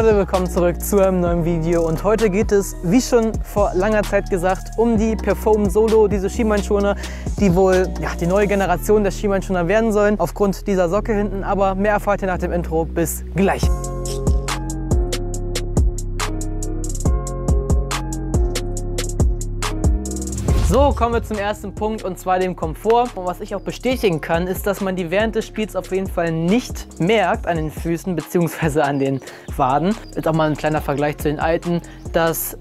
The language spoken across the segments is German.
Leute, willkommen zurück zu einem neuen Video und heute geht es, wie schon vor langer Zeit gesagt, um die Perform Solo, diese Schienbeinschoner, die wohl die neue Generation der Schienbeinschoner werden sollen, aufgrund dieser Socke hinten, aber mehr erfahrt ihr nach dem Intro. Bis gleich! So, kommen wir zum ersten Punkt und zwar dem Komfort. Und was ich auch bestätigen kann, ist, dass man die während des Spiels auf jeden Fall nicht merkt an den Füßen bzw. an den Waden. Jetzt auch mal ein kleiner Vergleich zu den alten, dass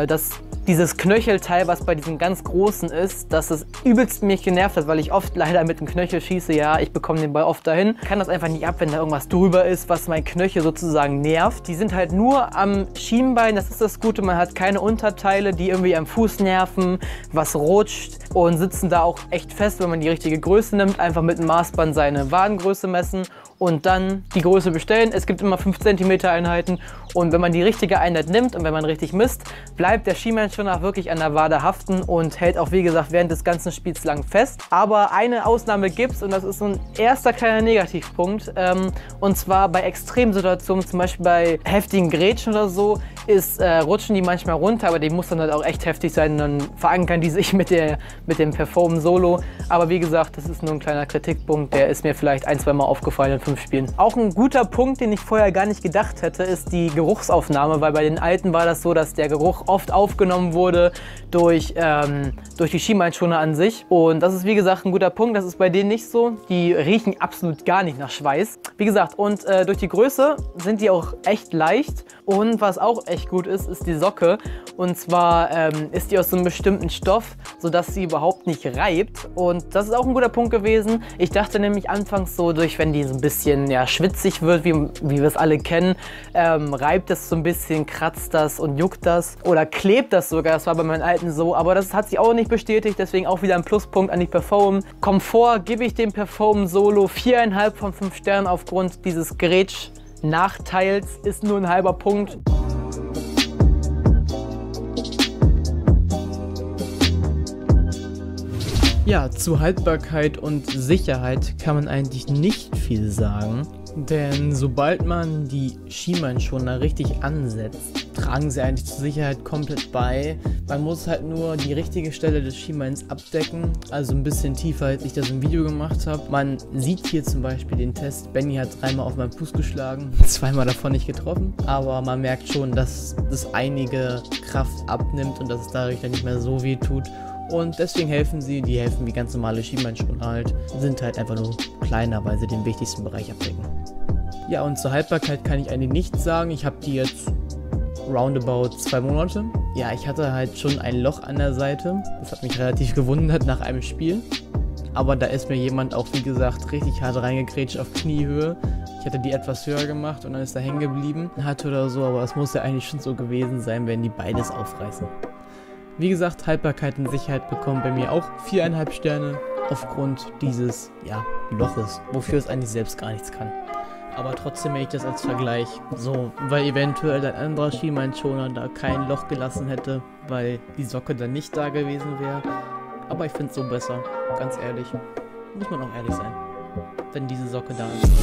dieses Knöchelteil, was bei diesen ganz großen ist, dass es übelst mich genervt hat, weil ich oft leider mit dem Knöchel schieße. Ja, ich bekomme den Ball oft dahin. Ich kann das einfach nicht ab, wenn da irgendwas drüber ist, was mein Knöchel sozusagen nervt. Die sind halt nur am Schienbein, das ist das Gute. Man hat keine Unterteile, die irgendwie am Fuß nerven, was rutscht und sitzen da auch echt fest, wenn man die richtige Größe nimmt. Einfach mit dem Maßband seine Wadengröße messen und dann die Größe bestellen. Es gibt immer 5 cm Einheiten und wenn man die richtige Einheit nimmt und wenn man richtig misst, bleibt der Schienbeinschoner wirklich an der Wade haften und hält auch, wie gesagt, während des ganzen Spiels lang fest. Aber eine Ausnahme gibt es und das ist so ein erster kleiner Negativpunkt. Und zwar bei Extremsituationen, zum Beispiel bei heftigen Grätschen oder so, rutschen die manchmal runter, aber die muss dann halt auch echt heftig sein und dann verankern die sich mit dem Perform Solo. Aber wie gesagt, das ist nur ein kleiner Kritikpunkt, der ist mir vielleicht ein-, zweimal aufgefallen in 5 Spielen. Auch ein guter Punkt, den ich vorher gar nicht gedacht hätte, ist die Geruchsaufnahme, weil bei den alten war das so, dass der Geruch oft aufgenommen wurde durch die Schienbeinschoner an sich. Und das ist, wie gesagt, ein guter Punkt. Das ist bei denen nicht so. Die riechen absolut gar nicht nach Schweiß. Wie gesagt, und durch die Größe sind die auch echt leicht. Und was auch echt gut ist, ist die Socke. Und zwar ist die aus so einem bestimmten Stoff, sodass sie überhaupt nicht reibt. Und das ist auch ein guter Punkt gewesen. Ich dachte nämlich anfangs so, wenn die so ein bisschen schwitzig wird, wie wir es alle kennen, reibt es so ein bisschen, kratzt das und juckt das oder klebt das sogar. Das war bei meinen alten so, aber das hat sich auch nicht bestätigt. Deswegen auch wieder ein Pluspunkt an die Perform. Komfort gebe ich dem Perform Solo 4,5 von 5 Sternen aufgrund dieses Grätsch-Nachteils. Ist nur ein halber Punkt. Ja, zu Haltbarkeit und Sicherheit kann man eigentlich nicht viel sagen, denn sobald man die Schienbeinschoner richtig ansetzt, tragen sie eigentlich zur Sicherheit komplett bei. Man muss halt nur die richtige Stelle des Schienbeins abdecken, also ein bisschen tiefer, als ich das im Video gemacht habe. Man sieht hier zum Beispiel den Test, Benny hat 3-mal auf meinen Fuß geschlagen, 2-mal davon nicht getroffen, aber man merkt schon, dass das einige Kraft abnimmt und dass es dadurch dann nicht mehr so weh tut. Und deswegen helfen sie, die helfen wie ganz normale Schienbeinschoner halt, sind halt einfach nur kleiner, weil sie den wichtigsten Bereich abdecken. Ja, und zur Haltbarkeit kann ich eigentlich nichts sagen. Ich habe die jetzt roundabout 2 Monate. Ja, ich hatte halt schon ein Loch an der Seite. Das hat mich relativ gewundert nach einem Spiel. Aber da ist mir jemand auch, wie gesagt, richtig hart reingegrätscht auf Kniehöhe. Ich hatte die etwas höher gemacht und dann ist er hängen geblieben. Hatte oder so, aber es muss ja eigentlich schon so gewesen sein, wenn die beides aufreißen. Wie gesagt, Haltbarkeit und Sicherheit bekommen bei mir auch 4,5 Sterne aufgrund dieses Loches, wofür es eigentlich selbst gar nichts kann. Aber trotzdem hätte ich das als Vergleich so, weil eventuell ein anderer Schienbeinschoner da kein Loch gelassen hätte, weil die Socke dann nicht da gewesen wäre. Aber ich finde es so besser, ganz ehrlich. Muss man auch ehrlich sein, wenn diese Socke da ist.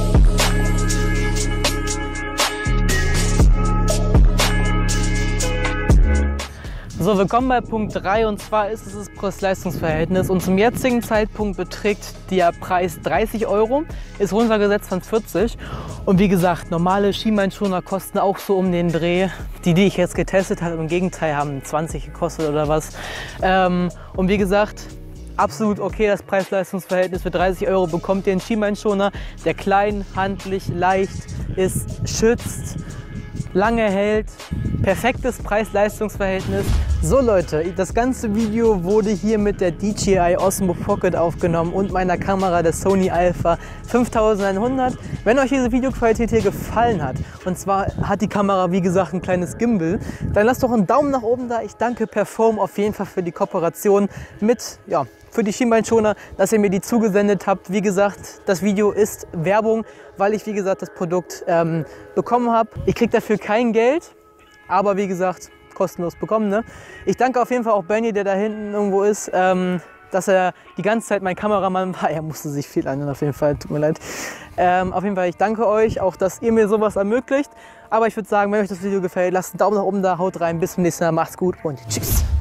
So, willkommen bei Punkt 3 und zwar ist es das Preis-Leistungs-Verhältnis und zum jetzigen Zeitpunkt beträgt der Preis 30 €, ist runtergesetzt von 40 und wie gesagt, normale Schienbeinschoner kosten auch so um den Dreh. Die ich jetzt getestet habe, im Gegenteil, haben 20 gekostet oder was. Und wie gesagt, absolut okay, das Preis-Leistungs-Verhältnis. Für 30 € bekommt ihr einen Schienbeinschoner, der klein, handlich, leicht ist, schützt, lange hält. Perfektes Preis-Leistungs-Verhältnis. So Leute, das ganze Video wurde hier mit der DJI Osmo Pocket aufgenommen und meiner Kamera der Sony Alpha 5100. Wenn euch diese Videoqualität hier gefallen hat, und zwar hat die Kamera wie gesagt ein kleines Gimbal, dann lasst doch einen Daumen nach oben da. Ich danke Perform auf jeden Fall für die Kooperation mit, für die Schienbeinschoner, dass ihr mir die zugesendet habt. Wie gesagt, das Video ist Werbung, weil ich wie gesagt das Produkt bekommen habe. Ich kriege dafür kein Geld. Aber wie gesagt, kostenlos bekommen. Ne? Ich danke auf jeden Fall auch Benny, der da hinten irgendwo ist. dass er die ganze Zeit mein Kameramann war. Er musste sich viel anhören, auf jeden Fall, tut mir leid. Auf jeden Fall, ich danke euch, auch dass ihr mir sowas ermöglicht. Aber ich würde sagen, wenn euch das Video gefällt, lasst einen Daumen nach oben da, haut rein, bis zum nächsten Mal, macht's gut und tschüss.